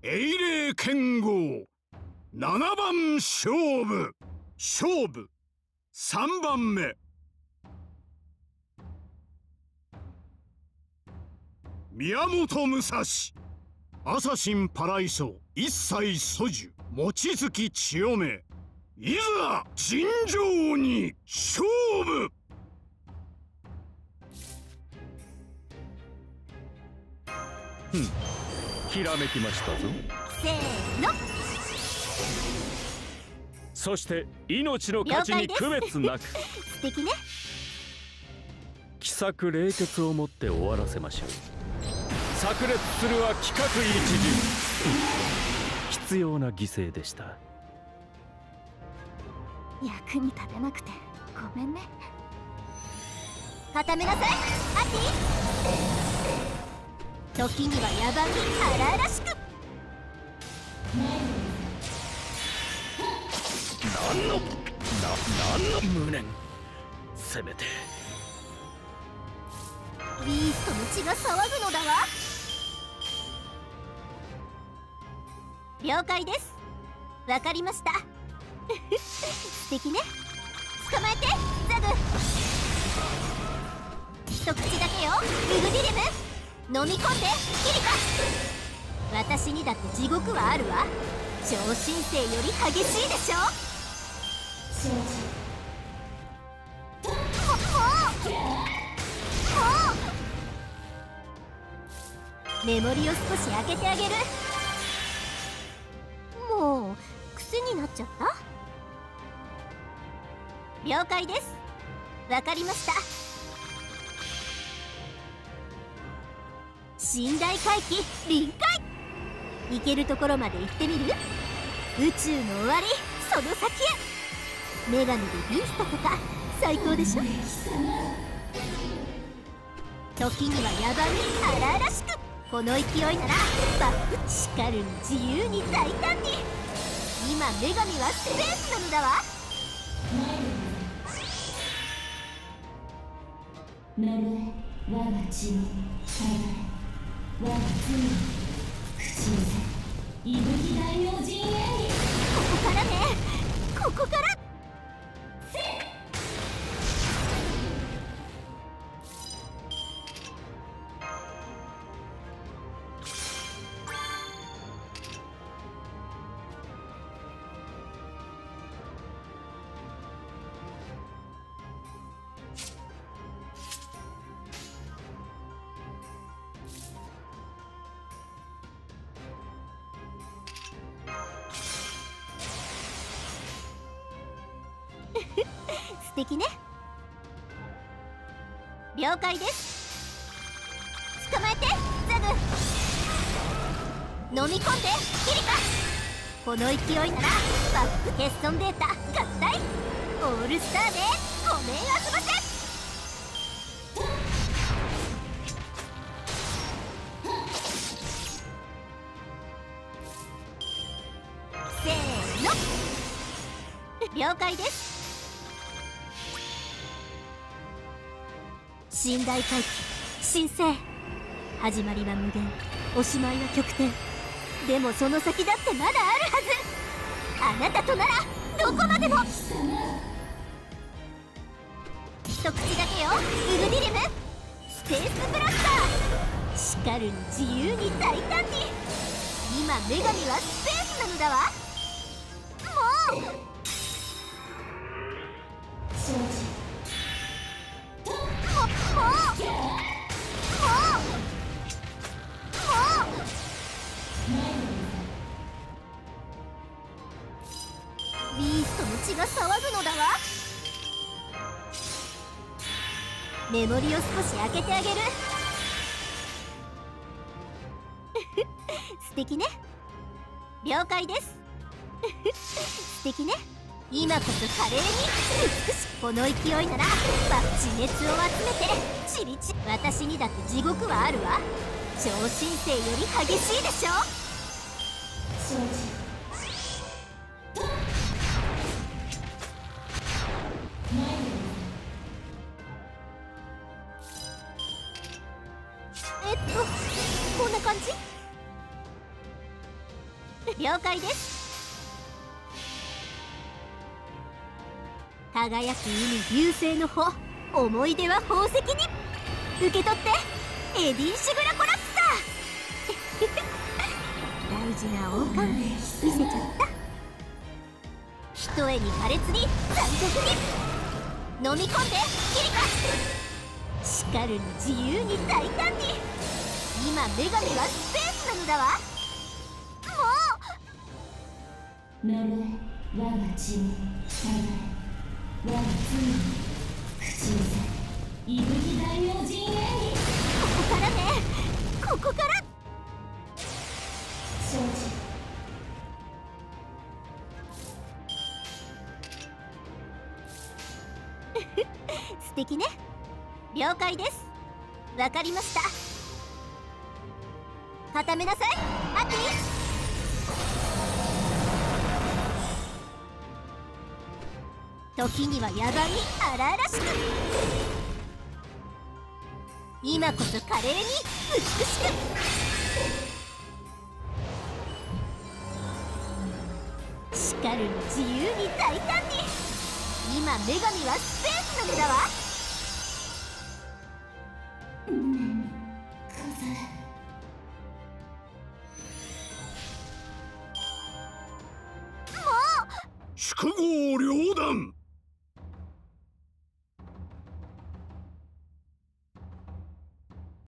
英霊剣豪7番勝負3番目。宮本武蔵アサシンパライソ一切素樹望月千代目、いざ尋常に勝負。 ひらめきましたぞ。 せーの。 そして命の価値に区別なく素敵ね。 奇策冷血をもって終わらせましょう。炸裂するは規格一時。必要な犠牲でした。 役に立てなくてごめんね。固めなさいアティ。時には野蛮に荒々しく。 何の無念。せめてビーストの血が騒ぐのだわ。了解です。わかりました。素敵ね。捕まえてザグ。一口だけよウグディレム。飲み込んでキリカ。私にだって地獄はあるわ。超新星より激しいでしょ。メモリを少し開けてあげる。もう癖になっちゃった。了解です。わかりました。寝台回帰臨界。行けるところまで行ってみる。宇宙の終わりその先へ。女神でビーストとか最高でしょ。時には野蛮に荒々しく。この勢いならバックしかるに自由に大胆に。今女神はスペースなのだわ。 呪え我が血をさらえ我が罪を口にせ。息吹大王陣営に。 ここからね。ここから。素敵ね。了解です。捕まえてザグ。飲み込んでキリカ。この勢いならバック欠損データ合体。オールスターでごめんあそばせ。せーの。了解です。寝台回帰神聖。始まりは無限、おしまいは極点。でもその先だってまだあるはず。あなたとならどこまでも。一口だけよウグディレム。スペースブラスター。しかるに自由に大胆に。今女神はスペースなのだわ。もうビーストの血が騒ぐのだわ。メモリを少し開けてあげる。素敵ね。了解です。素敵ね。今こそ華麗に美しく。この勢いなら地熱を集めてチリチリ。私にだって地獄はあるわ。超新星より激しいでしょ。こんな感じ。 了解です。輝く海流星の穂、思い出は宝石に。受け取ってエディンシグラコラプサー大事な王冠見せちゃった。一重に破裂に残酷に飲み込んでキリカ。しかるに自由に大胆に。今女神はスペースなのだわ。もう呪え我が血に従え我が罪に口寄せ息吹大名陣営に。 ここからね、ここから。 承知。 素敵ね。了解です。わかりました。固めなさいアティ。時には野蛮に荒々しく。今こそ華麗に美しく。しかるに自由に大胆に。今女神はスペースなのだわ。